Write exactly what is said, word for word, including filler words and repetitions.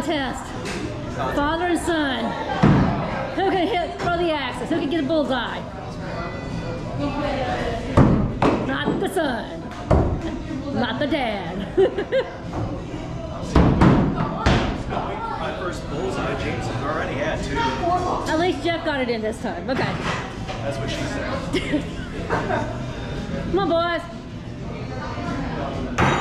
contest. Father and son. Who can hit, throw the axis? Who can get a bullseye? Not the son. Not the dad. My first bullseye, James has already had two. At least Jeff got it in this time. Okay. That's what she said. Come on, boys.